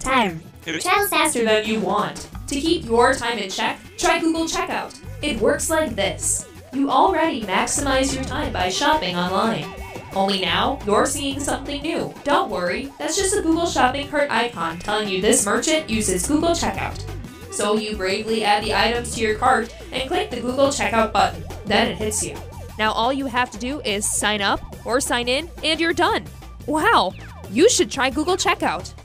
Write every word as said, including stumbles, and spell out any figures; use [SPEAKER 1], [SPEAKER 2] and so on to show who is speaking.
[SPEAKER 1] Time.
[SPEAKER 2] Travel faster than you want. To keep your time in check, try Google Checkout. It works like this. You already maximize your time by shopping online. Only now, you're seeing something new. Don't worry, that's just a Google shopping cart icon telling you this merchant uses Google Checkout. So you bravely add the items to your cart and click the Google Checkout button. Then it hits you. Now all you have to do is sign up or sign in and you're done. Wow, you should try Google Checkout.